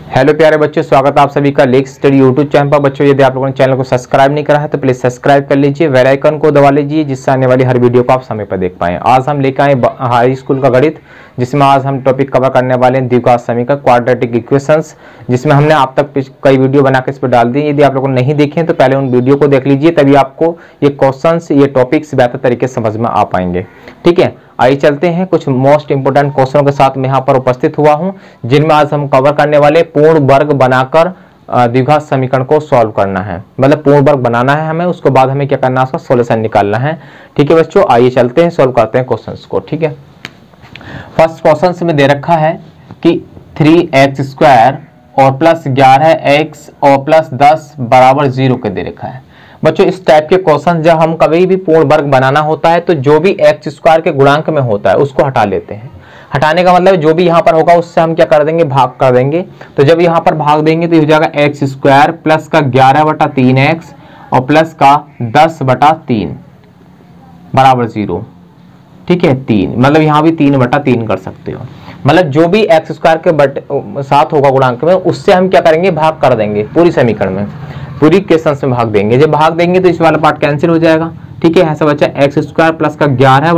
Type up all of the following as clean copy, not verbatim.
Hello प्यारे बच्चों, स्वागत है आप सभी का लेक्स स्टडी यूट्यूब चैनल पर। बच्चों यदि आप लोगों ने चैनल को सब्सक्राइब नहीं करा है तो प्लीज सब्सक्राइब कर लीजिए, बेल आइकन को दबा लीजिए जिससे आने वाली हर वीडियो को आप समय पर देख पाएं। आज हम लेकर आए हाई स्कूल का गणित, जिसमें आज हम टॉपिक कवर करने वाले हैं द्विघात समीकरण, क्वाड्रेटिक इक्वेशंस, जिसमें हमने आप तक कई वीडियो बनाकर इस पर डाल दी। यदि आप लोगों ने नहीं देखे तो पहले उन वीडियो को देख लीजिए, तभी आपको ये क्वेश्चंस, ये टॉपिक्स बेहतर तरीके से समझ में आ पाएंगे। ठीक है, आइए चलते हैं। कुछ मोस्ट इंपोर्टेंट क्वेश्चनों के साथ मैं यहाँ पर उपस्थित हुआ हूँ, जिनमें आज हम कवर करने वाले पूर्ण वर्ग बनाकर द्विघात समीकरण को सॉल्व करना है। मतलब पूर्ण वर्ग बनाना है हमें, उसके बाद हमें क्या करना है, उसका सॉल्यूशन निकालना है। ठीक है बच्चों, आइए चलते हैं, सॉल्व करते हैं क्वेश्चंस को। ठीक है, फर्स्ट क्वेश्चन में दे रखा है कि 3x² और प्लस 11x और प्लस 10 बराबर 0 के दे रखा है। बच्चों इस टाइप के क्वेश्चन जब हम कभी भी पूर्ण वर्ग बनाना होता है तो जो भी x² के गुणांक में होता है उसको हटा लेते हैं। हटाने का मतलब जो भी यहाँ पर होगा उससे हम क्या कर देंगे, भाग कर देंगे। तो जब यहाँ पर भाग देंगे तो हो जाएगा x² प्लस का 11/3x और प्लस का 10/3 बराबर 0। ठीक है, 3 मतलब यहाँ भी 3/3 कर सकते हो। मतलब जो भी x² के साथ होगा गुणांक में उससे हम क्या करेंगे, भाग कर देंगे। पूरी समीकरण में, पूरी क्वेश्चन में भाग देंगे। जब भाग देंगे तो इस वाला पार्ट कैंसिल हो जाएगा। ठीक है, ऐसा बचा x² प्लस का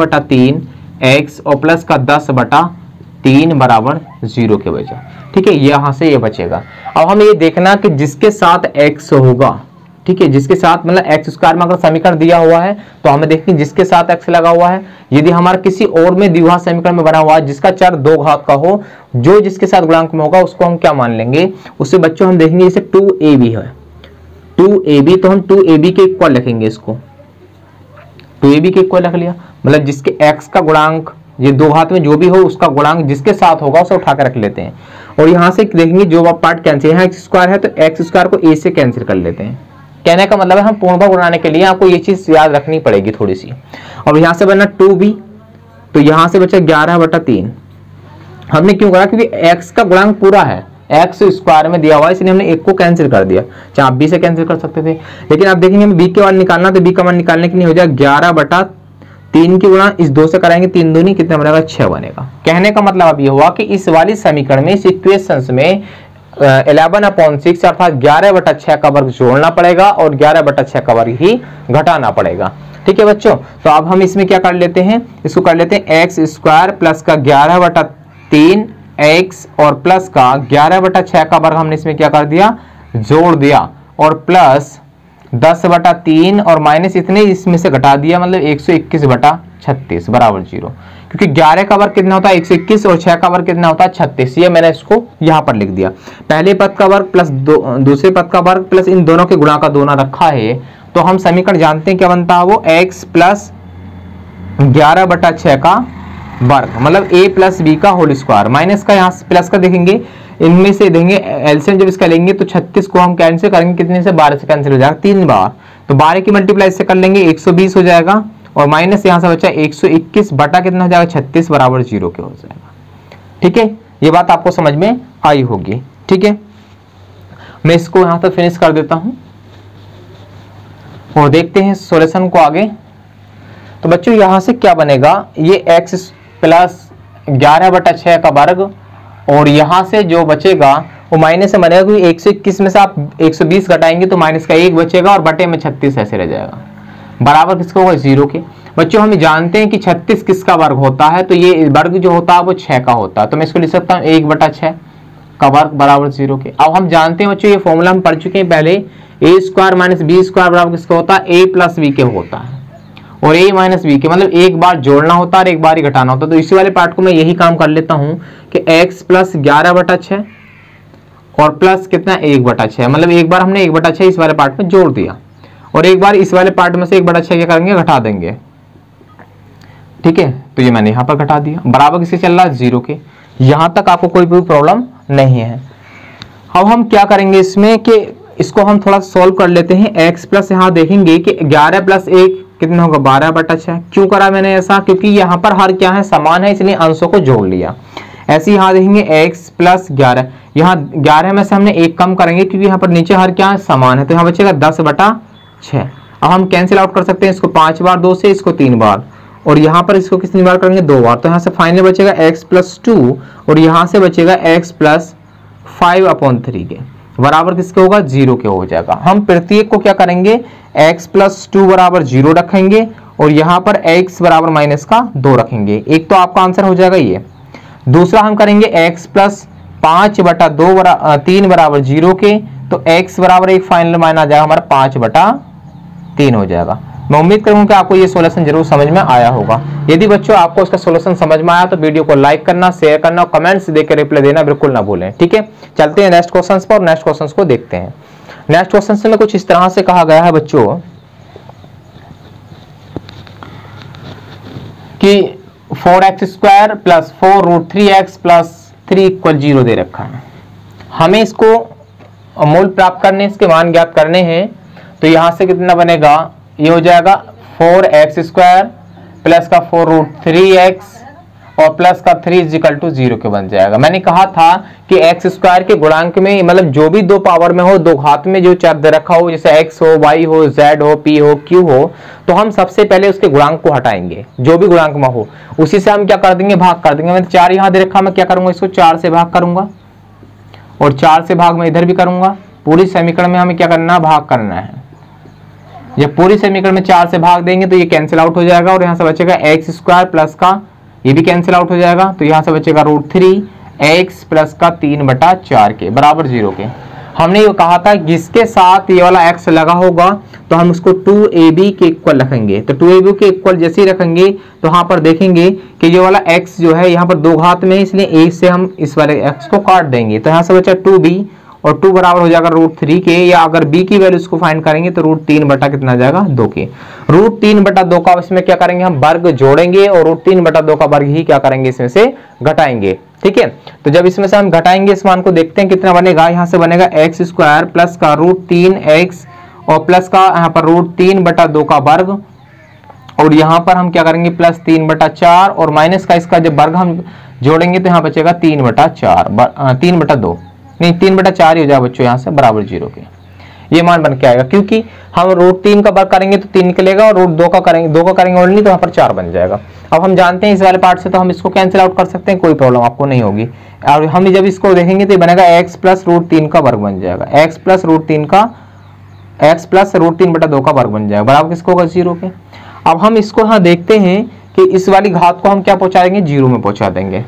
11/3x और प्लस का 10/3 बराबर 0 के बचा। ठीक है, यहाँ से ये बचेगा। अब हमें ये देखना कि जिसके साथ x होगा, ठीक है, जिसके साथ मतलब x² में अगर समीकरण दिया हुआ है तो हमें देखते हैं जिसके साथ x लगा हुआ है। यदि हमारा किसी और में द्विघात समीकरण में बना हुआ है जिसका चर 2 घात का हो, जो जिसके साथ गुणांक में होगा उसको हम क्या मान लेंगे, उससे बच्चों हम देखेंगे जैसे 2ab है, 2ab तो हम 2ab के इक्वल लिखेंगे। इसको 2ab के इक्वल रख लिया, मतलब जिसके x का गुणांक ये 2 घात में जो भी हो उसका गुणांक जिसके साथ होगा उसे उठा कर रख लेते हैं। और यहाँ से देखेंगे जो पार्ट कैंसिल, यहाँ x² है तो x² को a से कैंसिल कर लेते हैं। कहने का मतलब है हम पूर्ण वर्ग बनाने के लिए आपको ये चीज याद रखनी पड़ेगी थोड़ी सी। और यहाँ से बना 2b, तो यहाँ से बचा 11/3। हमने क्यों करा, क्योंकि x का गुणांक पूरा है, x² में दिया हुआ है, इसलिए हमने एक को कैंसिल कर दिया। चाहे आप b से कैंसिल कर सकते थे, लेकिन आप देखेंगे हमें b के मान निकालना, तो b का मान निकालने के लिए हो जाएगा 11/3 की गुणा इस 2 से कराएंगे, 3 दूनी कितना बनेगा, 6 बनेगा। कहने का मतलब अब ये हुआ कि इस वाली समीकरण में, इस इक्वेशंस में 11/6 अर्थात 11/6 का वर्ग जोड़ना पड़ेगा और 11/6 का वर्ग ही घटाना पड़ेगा। ठीक है बच्चों, तो अब हम इसमें क्या कर लेते हैं, इसको कर लेते हैं x² प्लस का 11/3x और प्लस का 11/6 का वर्ग हमने इसमें क्या कर दिया, जोड़ दिया, और प्लस 10/3 और माइनस इतने इसमें से घटा दिया, मतलब 121/36 बराबर 0। क्योंकि 11 का वर्ग कितना होता है 121 और 6 का वर्ग कितना होता है 36। ये मैंने इसको यहाँ पर लिख दिया। पहले पद का वर्ग प्लस दूसरे पद का वर्ग प्लस इन दोनों के गुणा का दोना रखा है, तो हम समीकरण जानते हैं क्या बनता है, वो x प्लस 11/6 का वर्ग, मतलब a प्लस b का होल स्क्वायर, माइनस का यहाँ प्लस का देखेंगे, इनमें से देंगे एलसीएम जब इसका लेंगे तो 36 को हम कैंसिल करेंगे, कितने से 12 से कैंसिल हो जाएगा 3 बार, तो 12 की मल्टीप्लाई इससे कर लेंगे 120 हो जाएगा, और माइनस यहाँ से बचा 121 बटा कितना हो जाएगा 36 बराबर 0 के हो जाएगा। ठीक है, ये बात आपको समझ में आई होगी। ठीक है, मैं इसको यहाँ तक फिनिश कर देता हूँ और देखते हैं सॉल्यूशन को आगे। तो बच्चों यहाँ से क्या बनेगा, ये x प्लस 11/6 का वर्ग, और यहाँ से जो बचेगा वो माइनस से बनेगा, क्योंकि 121 में से आप 120 घटाएंगे तो माइनस का 1 बचेगा और बटे में 36 ऐसे रह जाएगा, बराबर किसका होगा, 0 के। बच्चों हम जानते हैं कि 36 किसका वर्ग होता है, तो ये वर्ग जो होता है वो 6 का होता है, तो मैं इसको लिख सकता हूँ 1/6 का वर्ग बराबर 0 के। अब हम जानते हैं बच्चों, ये फॉर्मूला हम पढ़ चुके हैं पहले, a² माइनस b² बराबर किसका होता है, a प्लस b के होता है, और a माइनस b के मतलब एक बार जोड़ना होता है और एक बार ही घटाना होता है। तो इसी वाले पार्ट को मैं यही काम कर लेता हूँ कि x प्लस 11/6 और प्लस कितना 1/6, मतलब एक बार हमने 1/6 इस वाले पार्ट में जोड़ दिया और एक बार इस वाले पार्ट में से 1/6 क्या करेंगे, घटा देंगे। ठीक है, तो ये मैंने यहाँ पर घटा दिया, बराबर किससे चल रहा है, 0 के। यहाँ तक आपको कोई भी प्रॉब्लम नहीं है। अब हम क्या करेंगे इसमें कि इसको हम थोड़ा सॉल्व कर लेते हैं। x प्लस यहाँ देखेंगे कि 11 प्लस 1 कितना होगा, 12/6। क्यों करा मैंने ऐसा, क्योंकि यहाँ पर हर क्या है, समान है, इसलिए अंशों को जोड़ लिया। ऐसे यहाँ देखेंगे x प्लस 11, यहाँ 11 में से हमने 1 कम करेंगे क्योंकि यहाँ पर नीचे हर क्या है, समान है, तो यहाँ बचेगा 10/6। अब हम कैंसिल आउट कर सकते हैं इसको 5 बार, 2 से इसको 3 बार, और यहाँ पर इसको कितनी बार करेंगे, 2 बार, तो यहाँ से फाइनल बचेगा x प्लस 2 और यहाँ से बचेगा x प्लस 5/3 के बराबर किसके होगा 0 के हो जाएगा। हम प्रत्येक को क्या करेंगे x + 2 बराबर 0 रखेंगे और यहाँ पर x बराबर -2 रखेंगे। एक तो आपका आंसर हो जाएगा ये। दूसरा हम करेंगे x + 5/3 बराबर 0 के, तो x बराबर एक फाइनल मान आ जाएगा हमारा 5/3 हो जाएगा। मैं उम्मीद करूंगा कि आपको ये सॉल्यूशन जरूर समझ में आया होगा। यदि बच्चों आपको इसका सॉल्यूशन समझ में आया तो वीडियो को लाइक करना, शेयर करना और कमेंट्स देकर रिप्लाई देना बिल्कुल ना भूलें। ठीक है, चलते हैं नेक्स्ट क्वेश्चंस पर और नेक्स्ट क्वेश्चंस को देखते हैं। नेक्स्ट क्वेश्चन में कुछ इस तरह से कहा गया है बच्चों कि 4x² + 4√3x + 3 = 0 दे रखा है। हमें इसको मूल प्राप्त करने, इसके मान ज्ञात करने हैं। तो यहां से कितना बनेगा, ये हो जाएगा 4x² प्लस का 4√3x और प्लस का 3 = 0 के बन जाएगा। मैंने कहा था कि x² के गुणांक में मतलब जो भी दो पावर में हो, दो घात में जो चर दे रखा हो, जैसे x हो, y हो, z हो, p हो, q हो, तो हम सबसे पहले उसके गुणांक को हटाएंगे। जो भी गुणांक में हो उसी से हम क्या कर देंगे, भाग कर देंगे। मैं 4 यहाँ दे रखा, मैं क्या करूंगा, इसको 4 से भाग करूंगा और 4 से भाग मैं इधर भी करूंगा। पूरी समीकरण में हमें क्या करना है, भाग करना है। जब पूरी समीकरण में 4 से भाग देंगे तो ये कैंसिल आउट हो जाएगा और यहाँ से बचेगा x² प्लस का, ये भी कैंसिल आउट हो जाएगा, तो यहाँ से बचेगा √3x प्लस का 3/4 के बराबर 0 के। हमने ये कहा था जिसके साथ ये वाला x लगा होगा तो हम उसको 2ab के इक्वल रखेंगे। तो 2ab के इक्वल जैसे ही रखेंगे तो यहाँ पर देखेंगे कि ये वाला x जो है यहाँ पर दो घात में है, इसलिए a से हम इस वाले x को काट देंगे। तो यहाँ से बचा 2b और 2 बराबर हो जाएगा √3 के, या अगर b की वैल्यू इसको फाइंड करेंगे तो √3 बटा कितना जाएगा 2 के। √3/2 का इसमें क्या करेंगे, हम वर्ग जोड़ेंगे और √3/2 का वर्ग ही क्या करेंगे, इसमें से घटाएंगे। ठीक है, तो जब इसमें से हम घटाएंगे इस मान को, देखते हैं कितना बनेगा। यहाँ से बनेगा x² प्लस का √3x और प्लस का यहाँ पर √3/2 का वर्ग और यहाँ पर हम क्या करेंगे प्लस 3/4 और माइनस का इसका जब वर्ग हम जोड़ेंगे तो यहाँ बचेगा 3/2 नहीं 3/4 ही हो जाएगा बच्चों, यहाँ से बराबर 0 के ये मान बन के आएगा। क्योंकि हम √3 का वर्ग करेंगे तो 3 निकलेगा और √2 का करेंगे 2 का करेंगे ओनली तो यहाँ पर 4 बन जाएगा। अब हम जानते हैं इस वाले पार्ट से तो हम इसको कैंसिल आउट कर सकते हैं, कोई प्रॉब्लम आपको नहीं होगी। और हम जब इसको देखेंगे तो ये बनेगा x + √3 का वर्ग बन जाएगा, x + √3/2 का वर्ग बन जाएगा बराबर किसको होगा 0 के। अब हम इसको यहाँ देखते हैं कि इस वाली घात को हम क्या पहुंचा देंगे, 0 में पहुंचा देंगे,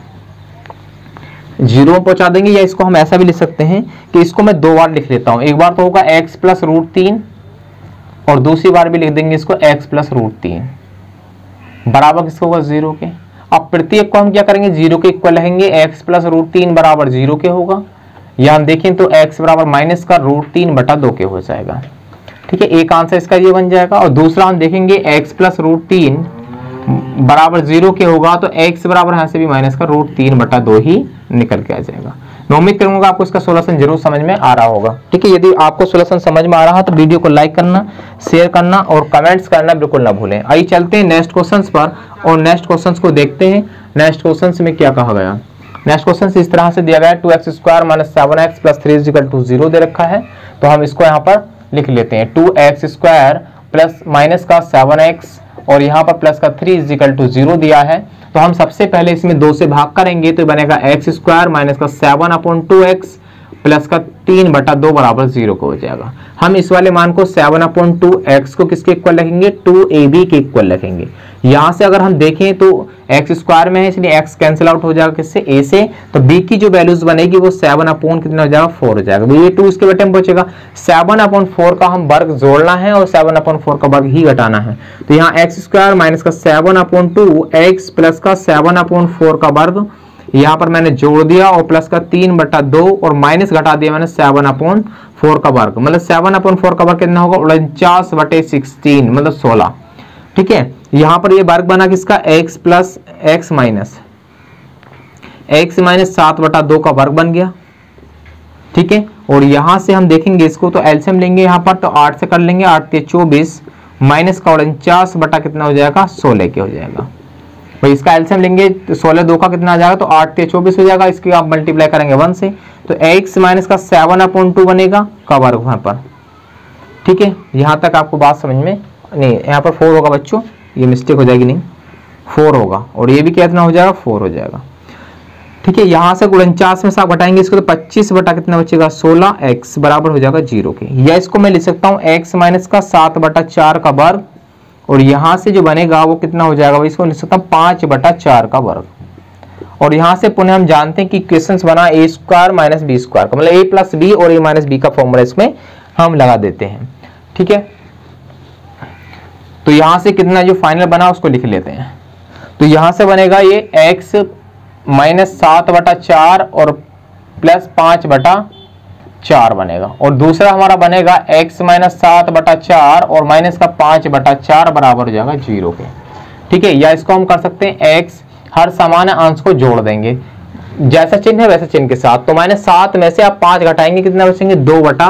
0 में पहुंचा देंगे। या इसको हम ऐसा भी लिख सकते हैं कि इसको मैं 2 बार लिख लेता हूं। एक बार तो होगा x + √3 और दूसरी बार भी लिख देंगे इसको x + √3 बराबर किसको होगा 0 के। अब प्रत्येक को हम क्या करेंगे 0 के इक्वल रहेंगे, x + √3 बराबर 0 के होगा, या हम देखें तो x बराबर माइनस का √3/2 के हो जाएगा। ठीक है, एक आंसर इसका ये बन जाएगा। और दूसरा हम देखेंगे x + √3 बराबर 0 के होगा तो x बराबर यहाँ से भी माइनस का √3/2 ही निकल के आ जाएगा। मैं उम्मीद करूंगा आपको इसका सॉल्यूशन जरूर समझ में आ रहा होगा। ठीक है, यदि आपको सॉल्यूशन समझ में आ रहा है तो वीडियो को लाइक करना, शेयर करना और कमेंट्स करना बिल्कुल ना भूलें। आइए चलते हैं नेक्स्ट क्वेश्चंस पर और नेक्स्ट क्वेश्चंस को देखते हैं। नेक्स्ट क्वेश्चंस में क्या कहा गया, नेक्स्ट क्वेश्चन इस तरह से दिया गया है 2x² - 7x + 3 = 0 दे रखा है। तो हम इसको यहाँ पर लिख लेते हैं 2x² प्लस माइनस का 7x और यहाँ पर प्लस का 3 = 0 दिया है। तो हम सबसे पहले इसमें 2 से भाग करेंगे तो बनेगा x² माइनस का 7/2x प्लस का 3/2 बराबर 0 को हो जाएगा। हम इस वाले मान को 7/2x को किसके इक्वल रखेंगे, 2ab के इक्वल रखेंगे। यहाँ से अगर हम देखें तो x² में है इसलिए x कैंसिल आउट हो जाएगा किससे, a से। तो b की जो वैल्यूज बनेगी वो 7/ कितना हो जाएगा 4 हो जाएगा। तो ये 2 इसके बटे में बचेगा। 7/4 का हम वर्ग जोड़ना है और 7/4 का वर्ग ही घटाना है। तो यहाँ x² माइनस का 7/2x प्लस का 7/4 का वर्ग यहाँ पर मैंने जोड़ दिया और प्लस का 3/2 और माइनस घटा दिया मैंने 7/4 का वर्ग, मतलब 7/4 का वर्ग कितना होगा 49/16 मतलब 16। ठीक है, यहाँ पर ये वर्ग बना किसका x प्लस x माइनस 7/2 का वर्ग बन गया। ठीक है, और यहाँ से हम देखेंगे इसको तो एलसीएम लेंगे यहाँ पर तो 8 से कर लेंगे, 8 × 24 माइनस का 49 बटा कितना हो जाएगा 16 के हो जाएगा। भाई इसका एलसीएम लेंगे तो 16 का कितना आ जाएगा तो 8 × 24 हो जाएगा। इसकी आप मल्टीप्लाई करेंगे 1 से तो x माइनस का 7/2 बनेगा का वर्ग वहां पर। ठीक है, यहाँ तक आपको बात समझ में नहीं, यहाँ पर 4 होगा बच्चों, ये मिस्टेक हो जाएगी नहीं 4 होगा और ये भी कितना हो जाएगा 4 हो जाएगा। ठीक है, यहाँ से 49 में से आप घटाएंगे इसको तो 25 बटा कितना बचेगा 16x बराबर हो जाएगा 0 के। या इसको मैं लिख सकता हूँ x माइनस का 7 बटा 4 का वर्ग, और यहाँ से जो बनेगा वो कितना हो जाएगा, इसको लिख सकता हूँ 5 बटा 4 का वर्ग। और यहाँ से पुनः हम जानते हैं कि इक्वेशन बना a square minus B square का, मतलब a प्लस बी और a माइनस बी का फॉर्मूला इसमें हम लगा देते हैं। ठीक है, तो यहाँ से कितना जो फाइनल बना उसको लिख लेते हैं। तो यहाँ से बनेगा ये x माइनस 7 बटा 4 और प्लस 5 बटा 4 बनेगा, और दूसरा हमारा बनेगा x माइनस 7 बटा 4 और माइनस का 5 बटा 4 बराबर हो जाएगा 0 के। ठीक है, या इसको हम कर सकते हैं x हर समान अंश को जोड़ देंगे, जैसा चिन्ह है वैसे चिन्ह के साथ। तो माइनस 7 में से आप 5 घटाएंगे कितना बचेंगे 2 बटा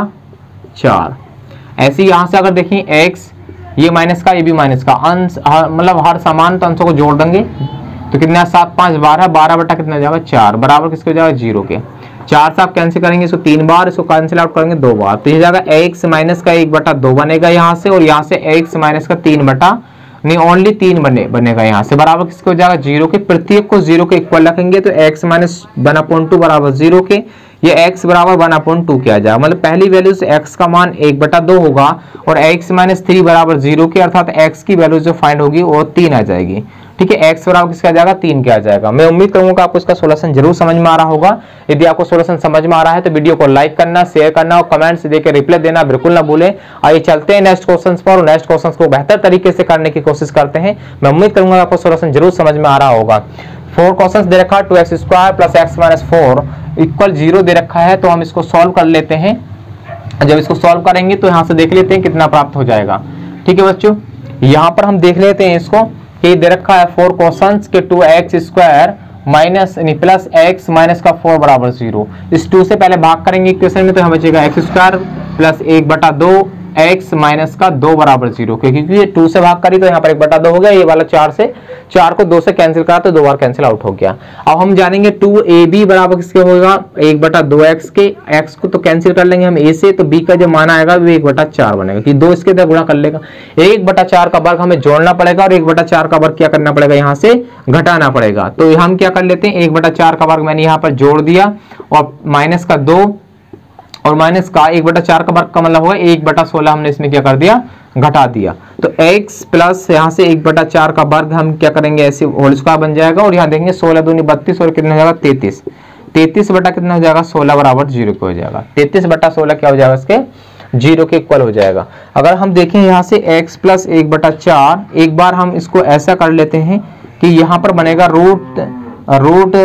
4। ऐसे यहाँ से अगर देखें x ये माइनस का ये भी माइनस का अंश, मतलब हर समान अंशों को जोड़ देंगे तो कितना 7 5 12, 12 बटा कितना हो जाएगा 4 बराबर किसके हो जाएगा 0 के। 4 से आप कैंसिल करेंगे इसको 3 बार, इसको कैंसिल आउट करेंगे 2 बार, तो ये जाएगा x माइनस का 1 बटा 2 बनेगा यहाँ से, और यहाँ से x माइनस का 3 बटा नहीं ओनली 3 बनेगा यहाँ से बराबर किसके हो जाएगा 0 के। प्रत्येक को 0 के इक्वल रखेंगे तो x माइनस 1/2 बराबर 0 के, ये x बराबर 1/2 किया जाएगा, मतलब पहली वैल्यू से x का मान 1/2 होगा और x माइनस 3 बराबर 0 के, अर्थात x की वैल्यू जो फाइंड होगी वो 3 आ जाएगी। ठीक है, x बराबर किसका आ जाएगा 3 क्या आ जाएगा। मैं उम्मीद करूंगा आपको इसका सोल्यूशन जरूर समझ में आ रहा होगा। यदि आपको सोल्यूशन समझ में आ रहा है तो वीडियो को लाइक करना, शेयर करना और कमेंट्स देकर रिप्लाई देना बिल्कुल ना भूलें। आइए चलते हैं नेक्स्ट क्वेश्चन पर, और नेक्स्ट क्वेश्चन को बेहतर तरीके से करने की कोशिश करते हैं। मैं उम्मीद करूंगा आपको सोल्यूशन जरूर समझ में आ रहा होगा। 4 क्वेश्चन दे रखा है 2x square plus x minus 4 equal 0 दे रखा है, तो हम इसको सॉल्व कर लेते हैं। जब इसको सॉल्व करेंगे तो यहाँ से देख लेते हैं कितना प्राप्त हो जाएगा। ठीक है बच्चों, यहाँ पर हम देख लेते हैं इसको कि दे रखा है 4 क्वेश्चंस के 2x square minus plus x minus का 4 बराबर 0। इस 2 से पहले भाग करेंगे इक्वेशन में तो हमें बचेगा x square plus 1/2 x minus का 2 बराबर 0, क्योंकि ये 2 से भाग करी तो यहाँ पर 1/2 हो गया, ये वाला 4 को 2 से कैंसिल करा तो 2 बार कैंसिल आउट हो गया। अब हम जानेंगे 2ab बराबर किसके होगा 1/2x के, x को तो कैंसिल कर लेंगे हम a से, तो b का जो मान आएगा वो 1/4 बनेगा, कि 2 इसके अंदर गुणा कर लेगा। 1/4 का वर्ग हमें जोड़ना पड़ेगा और 1/4 का वर्ग क्या करना पड़ेगा यहाँ से घटाना पड़ेगा। तो हम क्या कर लेते हैं 1/4 का वर्ग मैंने यहाँ पर जोड़ दिया और माइनस का 2 और माइनस का 1/4 का वर्ग का मतलब होगा 1/16 हमने इसमें क्या कर दिया घटा दिया। तो x प्लस यहाँ से 1/4 का वर्ग हम क्या करेंगे ऐसे होल स्क्वायर बन जाएगा, और यहाँ देखेंगे 16 दूनी 32 और कितना हो जाएगा 33 बटा कितना हो जाएगा 16 बराबर 0 के हो जाएगा। 33/16 क्या हो जाएगा इसके 0 के इक्वल हो जाएगा। अगर हम देखें यहाँ से x प्लस 1/4, एक बार हम इसको ऐसा कर लेते हैं कि यहाँ पर बनेगा रूट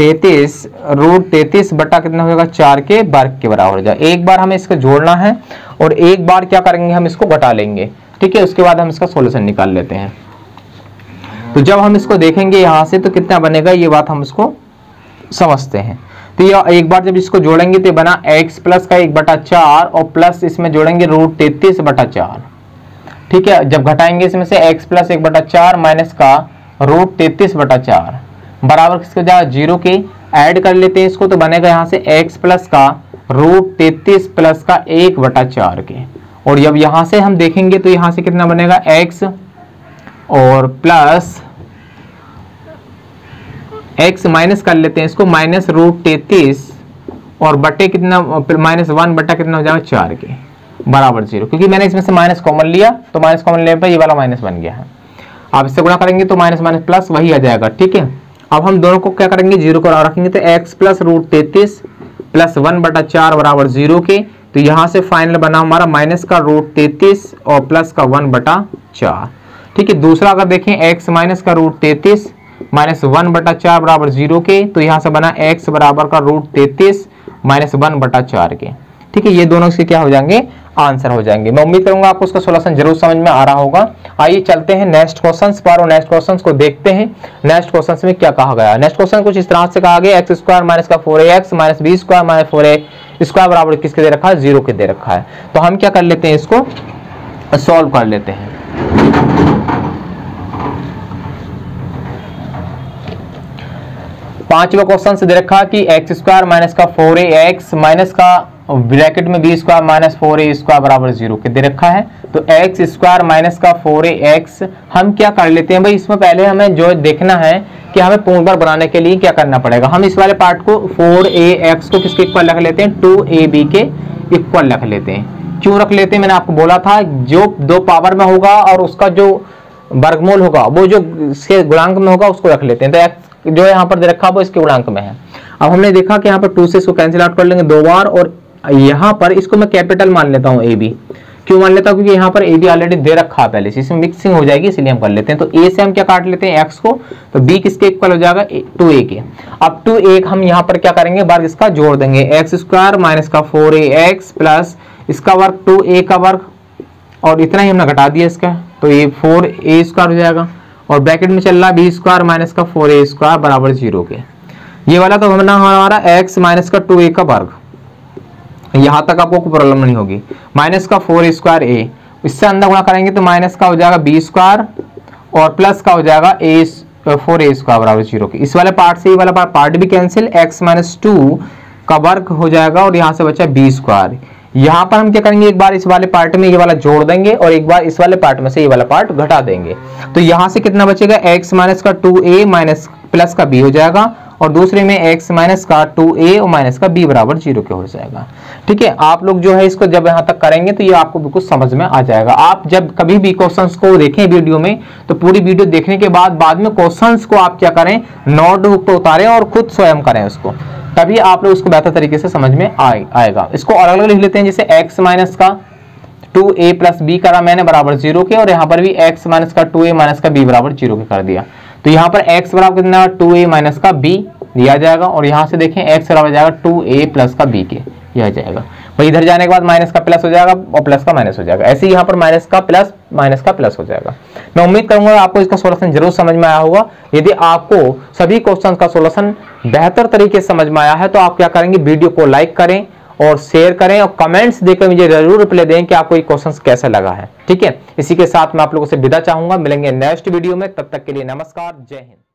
33 बटा कितना हो जाएगा 4 के वर्ग के बराबर हो जाएगा। एक बार हमें इसको जोड़ना है और एक बार क्या करेंगे हम इसको घटा लेंगे। ठीक है, उसके बाद हम इसका सॉल्यूशन निकाल लेते हैं। तो जब हम इसको देखेंगे यहाँ से तो कितना बनेगा ये बात हम इसको समझते हैं। तो ये एक बार जब इसको जोड़ेंगे तो बना x प्लस का 1/4 और प्लस इसमें जोड़ेंगे रूट 33/4। ठीक है, जब घटाएंगे इसमें से x प्लस 1/4 माइनस का रूट 33/4 बराबर किसको जाएगा 0 के। ऐड कर लेते हैं इसको तो बनेगा यहाँ से x प्लस का रूट 33 प्लस का 1/4 के, और जब यहाँ से हम देखेंगे तो यहाँ से कितना बनेगा x और प्लस x माइनस कर लेते हैं इसको माइनस रूट 33 और बटे कितना माइनस 1 बटा कितना हो जाएगा 4 के बराबर 0, क्योंकि मैंने इसमें से माइनस कॉमन लिया तो माइनस कॉमन लेने पर ये वाला माइनस बन गया है। आप इससे गुणा करेंगे तो माइनस माइनस प्लस वही आ जाएगा। ठीक है, अब हम दोनों को क्या करेंगे 0 को रखेंगे तो x प्लस रूट 33 प्लस 1/4 बराबर 0 के। तो यहाँ से फाइनल बना हमारा माइनस का रूट 33 और प्लस का 1/4। ठीक है, दूसरा अगर देखें x माइनस का रूट 33 माइनस 1/4 बराबर 0 के, तो यहाँ से बना x बराबर का रूट 33 माइनस 1/4 के। ठीक है, ये दोनों से क्या हो जाएंगे आंसर हो जाएंगे। मैं उम्मीद करूंगा आपको उसका सॉल्यूशन जरूर समझ में आ रहा होगा। आइए चलते हैं नेक्स्ट क्वेश्चंस पर और नेक्स्ट क्वेश्चंस को देखते हैं। नेक्स्ट क्वेश्चंस में क्या कहा गया है। नेक्स्ट क्वेश्चन कुछ इस तरह से कहा गया x स्क्वायर माइनस का 4ax minus b square minus 4a square बराबर किसके दे रखा है 0 के दे रखा है। तो हम क्या कर लेते हैं इसको सॉल्व कर लेते हैं। पांचवा क्वेश्चन से दे रखा है कि x स्क्वायर माइनस का 4ax माइनस का और ब्रैकेट में बी स्क्वायर माइनस 4a² बराबर 0 के दे रखा है। तो एक्स स्क्वायर माइनस का 4ax हम क्या कर लेते हैं भाई, इसमें पहले हमें जो देखना है कि हमें पूर्ण वर्ग बनाने के लिए क्या करना पड़ेगा। हम इस वाले पार्ट को 4ax को किसके इक्वल रख लेते हैं, 2ab के इक्वल रख लेते हैं। क्यों रख लेते हैं, मैंने आपको बोला था जो दो पावर में होगा और उसका जो वर्गमूल होगा वो जो इसके गुणांक में होगा उसको रख लेते हैं। तो x जो यहाँ पर दे रखा है वो इसके गुणांक में है। अब हमने देखा कि यहाँ पर 2 से इसको कैंसिल आउट कर लेंगे 2 बार, और यहाँ पर इसको मैं कैपिटल मान लेता हूँ AB। क्यों मान लेता हूँ, क्योंकि यहाँ पर AB ऑलरेडी दे रखा है पहले से, इसमें मिक्सिंग हो जाएगी इसलिए हम कर लेते हैं। तो A से हम क्या काट लेते हैं x को, तो B किसके इक्वल हो जाएगा 2a के। अब 2a हम यहाँ पर क्या करेंगे, वर्ग इसका जोड़ देंगे, एक्स स्क्वायर माइनस का 4ax प्लस इसका वर्ग 2a का वर्ग, और इतना ही हमने घटा दिया इसका, तो ये 4a² हो जाएगा। और ब्रैकेट में चल रहा है b स्क्वायर माइनस का 4a² बराबर 0 के। ये वाला तो हमारा x माइनस का 2a का वर्ग, यहां तक आपको कोई प्रॉब्लम नहीं होगी। माइनस का 4a², इससे अंदर गुणा करेंगे तो माइनस का हो जाएगा b² और प्लस का हो जाएगा 4a² बराबर 0 के। इस वाले पार्ट से ये वाला पार्ट भी कैंसिल, x माइनस 2 का वर्ग हो जाएगा और यहाँ से बचा b²। यहाँ पर हम क्या करेंगे, एक बार इस वाले पार्ट में ये वाला जोड़ देंगे और एक बार इस वाले पार्ट में से ये वाला पार्ट घटा देंगे। तो यहाँ से कितना बचेगा, x माइनस का 2a माइनस प्लस का b हो जाएगा, और दूसरे में x माइनस का 2a और माइनस का b बराबर 0 के हो जाएगा। ठीक है, आप लोग जो है इसको जब यहाँ तक करेंगे तो ये आपको बिल्कुल समझ में आ जाएगा। आप जब कभी भी क्वेश्चंस को देखें वीडियो में तो पूरी वीडियो देखने के बाद में क्वेश्चंस को आप क्या करें, नोटबुक पर उतारें और खुद स्वयं करें उसको, तभी आप लोग उसको बेहतर तरीके से समझ में आएगा। इसको अलग अलग लिख लेते हैं, जैसे x माइनस का 2a प्लस b करा मैंने बराबर 0 के, और यहाँ पर भी x माइनस का 2a माइनस का b बराबर 0 के कर दिया। तो यहाँ पर x बराबर कितना 2a माइनस का b दिया जाएगा, और यहाँ से देखें x बराबर जाएगा 2a प्लस का b के, यह जाएगा। वही इधर जाने के बाद माइनस का प्लस हो जाएगा और प्लस का माइनस हो जाएगा, ऐसे ही यहाँ पर माइनस का प्लस हो जाएगा। मैं उम्मीद करूंगा आपको इसका सॉल्यूशन जरूर समझ में आया होगा। यदि आपको सभी क्वेश्चन का सॉल्यूशन बेहतर तरीके से समझ में आया है तो आप क्या करेंगे, वीडियो को लाइक करें और शेयर करें और कमेंट्स देकर मुझे जरूर रिप्लाई दें कि आपको ये क्वेश्चन कैसा लगा है। ठीक है, इसी के साथ मैं आप लोगों से विदा चाहूंगा, मिलेंगे नेक्स्ट वीडियो में, तब तक के लिए नमस्कार, जय हिंद।